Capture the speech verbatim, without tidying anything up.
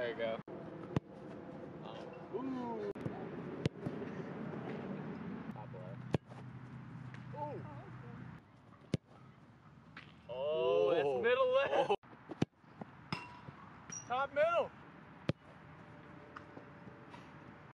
There you go. Um, ooh. Top left. Ooh. Oh, that's middle left. Oh. Top middle.